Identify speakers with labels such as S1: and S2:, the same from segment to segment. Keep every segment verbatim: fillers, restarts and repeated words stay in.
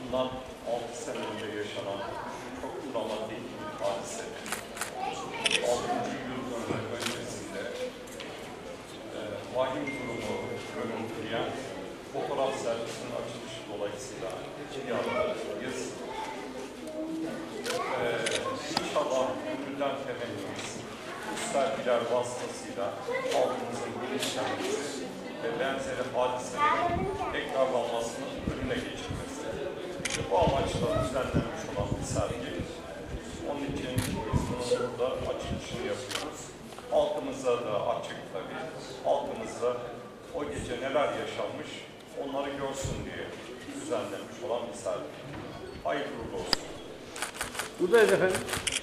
S1: bundan altı sene önce yaşanan çok dramatik bir hadise. altıncı yıl öncesinde e, vahim durumu görüntüleyen fotoğraf sergisinin açılışı dolayısıyla yaz. E, inşallah ömürden temennimiz bu sergiler vasıtasıyla halkımızın bilinçlenmesi ve benzeri hadiselerin tekrarlanmasının önüne geçilmesi. İşte bu amaçla düzenlenmiş olan bir sergi. Onun için biz bunun burada açılışını yapıyoruz. Halkımıza da açık tabii. Halkımızda o gece neler yaşanmış onları görsün diye düzenlenmiş olan bir sergi. Hayırlı uğurlu olsun.
S2: Buradayız efendim.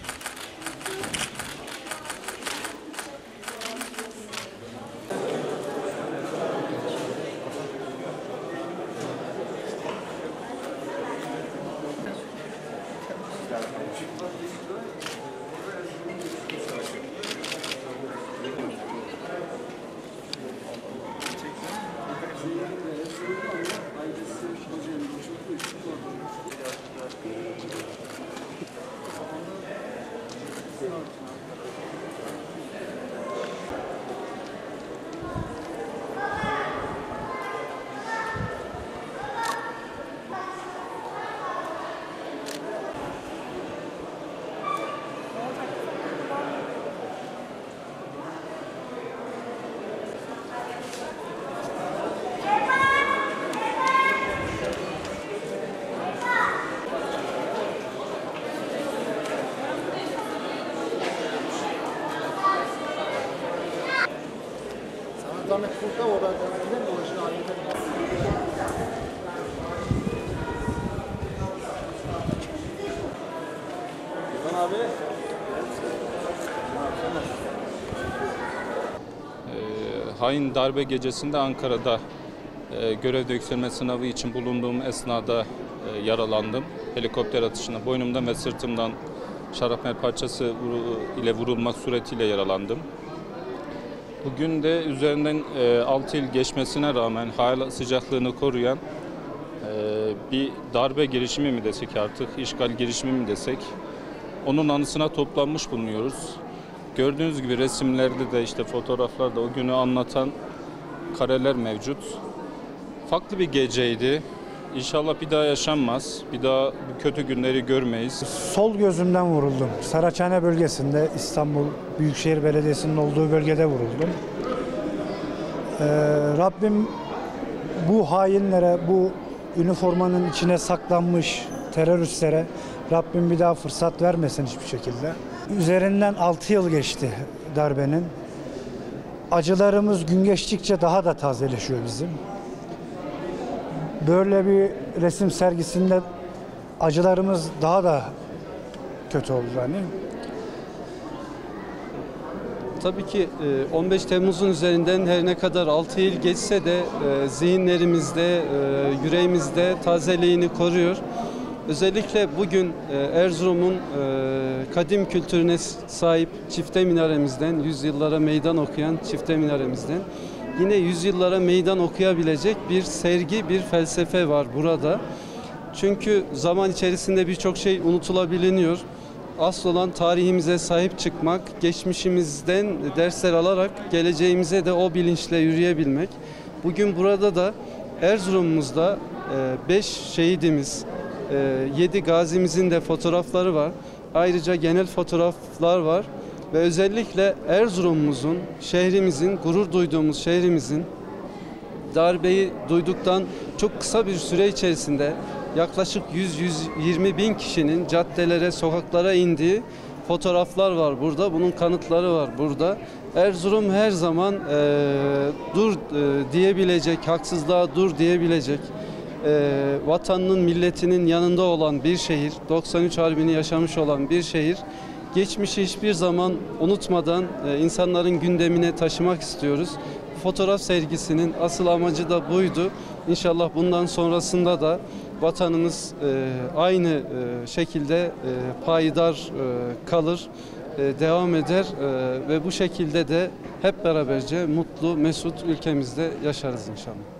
S2: Zahmet burada o ben de uğraşın halinde. Güven abi.
S3: E, hain darbe gecesinde Ankara'da e, görevde yükselme sınavı için bulunduğum esnada e, yaralandım. Helikopter atışına boynumdan ve sırtımdan şarapnel parçası ile vurulmak suretiyle yaralandım. Bugün de üzerinden e, altı yıl geçmesine rağmen hala sıcaklığını koruyan e, bir darbe girişimi mi desek artık, işgal girişimi mi desek, onun anısına toplanmış bulunuyoruz. Gördüğünüz gibi resimlerde de işte fotoğraflarda o günü anlatan kareler mevcut. Farklı bir geceydi. İnşallah bir daha yaşanmaz. Bir daha bu kötü günleri görmeyiz.
S4: Sol gözümden vuruldum. Saraçhane bölgesinde, İstanbul Büyükşehir Belediyesi'nin olduğu bölgede vuruldum. Ee, Rabbim bu hainlere, bu üniformanın içine saklanmış teröristlere Rabbim bir daha fırsat vermesin hiçbir şekilde. Üzerinden altı yıl geçti darbenin. Acılarımız gün geçtikçe daha da tazeleşiyor bizim. Böyle bir resim sergisinde acılarımız daha da kötü oldu hani.
S5: Tabii ki on beş Temmuz'un üzerinden her ne kadar altı yıl geçse de zihinlerimizde, yüreğimizde tazeliğini koruyor. Özellikle bugün Erzurum'un kadim kültürüne sahip çifte minaremizden, yüzyıllara meydan okuyan çifte minaremizden yine yüzyıllara meydan okuyabilecek bir sergi, bir felsefe var burada. Çünkü zaman içerisinde birçok şey unutulabiliyor. Asıl olan tarihimize sahip çıkmak, geçmişimizden dersler alarak geleceğimize de o bilinçle yürüyebilmek. Bugün burada da Erzurum'umuzda beş şehidimiz, yedi gazimizin de fotoğrafları var. Ayrıca genel fotoğraflar var. Ve özellikle Erzurum'umuzun, şehrimizin, gurur duyduğumuz şehrimizin darbeyi duyduktan çok kısa bir süre içerisinde yaklaşık yüz yüz yirmi bin kişinin caddelere, sokaklara indiği fotoğraflar var burada. Bunun kanıtları var burada. Erzurum her zaman e, dur e, diyebilecek, haksızlığa dur diyebilecek, e, vatanının, milletinin yanında olan bir şehir, doksan üç Harbi'ni yaşamış olan bir şehir. Geçmişi hiçbir zaman unutmadan e, insanların gündemine taşımak istiyoruz. Fotoğraf sergisinin asıl amacı da buydu. İnşallah bundan sonrasında da vatanımız e, aynı e, şekilde e, payidar e, kalır, e, devam eder e, ve bu şekilde de hep beraberce mutlu, mesut ülkemizde yaşarız inşallah.